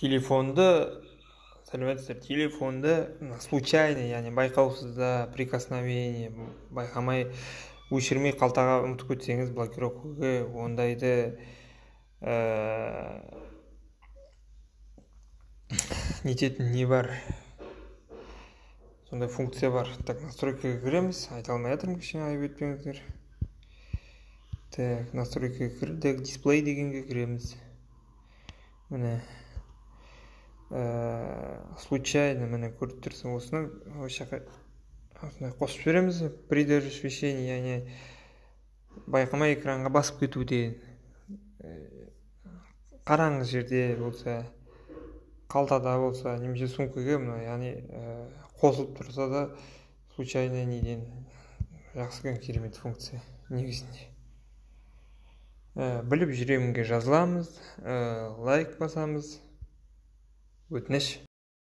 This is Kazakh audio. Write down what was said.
Телефонды, сәлеметсіздер, телефонды случайно, яғни байқаусызда, прикосновение, байқамай өшірмей қалтаға ұмытып кетсеңіз, блокировкаға ондайды нететін не бар, сондай функция бар. Так, настройкаға кіреміз, айта алмай жатырмын, кішкене айып етпеңіздер. Так, настройкаға кірдік, дисплей дегенге кіреміз. Міне случайно міне көріп тұрсың, осыны осындай қосып жібереміз. Придержи освещение, яғни байқамай экранға басып кетуде, қараңғы жерде болса, қалтада болса, немесе сумкаға, яғни қосылып тұрса да случайно неден жақсы керемет функция негізінде. Біліп жүремінге жазыламыз, лайк басамыз, өтініш.